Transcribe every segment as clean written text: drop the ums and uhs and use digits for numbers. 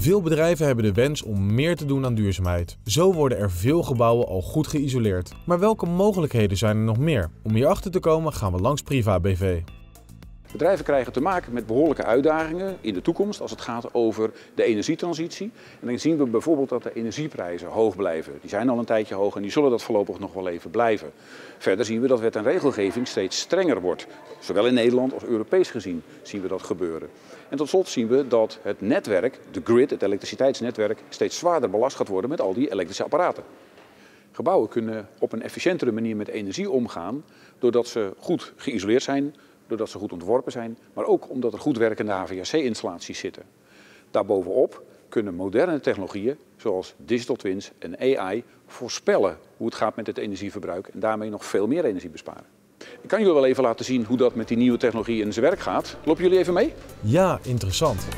Veel bedrijven hebben de wens om meer te doen aan duurzaamheid. Zo worden er veel gebouwen al goed geïsoleerd. Maar welke mogelijkheden zijn er nog meer? Om hierachter te komen gaan we langs Priva BV. Bedrijven krijgen te maken met behoorlijke uitdagingen in de toekomst als het gaat over de energietransitie. En dan zien we bijvoorbeeld dat de energieprijzen hoog blijven. Die zijn al een tijdje hoog en die zullen dat voorlopig nog wel even blijven. Verder zien we dat wet en regelgeving steeds strenger wordt. Zowel in Nederland als Europees gezien zien we dat gebeuren. En tot slot zien we dat het netwerk, de grid, het elektriciteitsnetwerk, steeds zwaarder belast gaat worden met al die elektrische apparaten. Gebouwen kunnen op een efficiëntere manier met energie omgaan doordat ze goed geïsoleerd zijn, doordat ze goed ontworpen zijn, maar ook omdat er goed werkende HVAC-installaties zitten. Daarbovenop kunnen moderne technologieën zoals digital twins en AI voorspellen hoe het gaat met het energieverbruik en daarmee nog veel meer energie besparen. Ik kan jullie wel even laten zien hoe dat met die nieuwe technologie in zijn werk gaat. Lopen jullie even mee? Ja, interessant.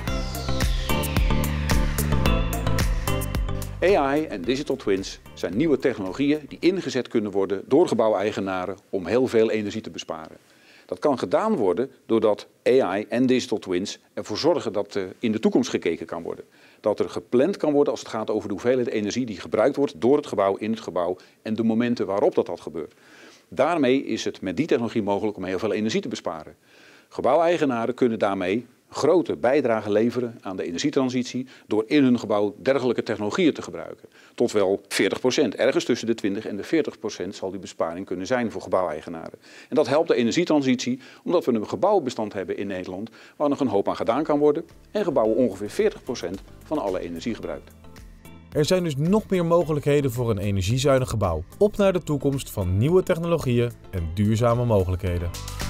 AI en digital twins zijn nieuwe technologieën die ingezet kunnen worden door gebouweigenaren om heel veel energie te besparen. Dat kan gedaan worden doordat AI en digital twins ervoor zorgen dat in de toekomst gekeken kan worden. Dat er gepland kan worden als het gaat over de hoeveelheid energie die gebruikt wordt door het gebouw, in het gebouw en de momenten waarop dat gebeurt. Daarmee is het met die technologie mogelijk om heel veel energie te besparen. Gebouweigenaren kunnen daarmee grote bijdrage leveren aan de energietransitie door in hun gebouw dergelijke technologieën te gebruiken. Tot wel 40%. Ergens tussen de 20 en de 40% zal die besparing kunnen zijn voor gebouweigenaren. En dat helpt de energietransitie omdat we een gebouwenbestand hebben in Nederland waar nog een hoop aan gedaan kan worden en gebouwen ongeveer 40% van alle energie gebruikt. Er zijn dus nog meer mogelijkheden voor een energiezuinig gebouw. Op naar de toekomst van nieuwe technologieën en duurzame mogelijkheden.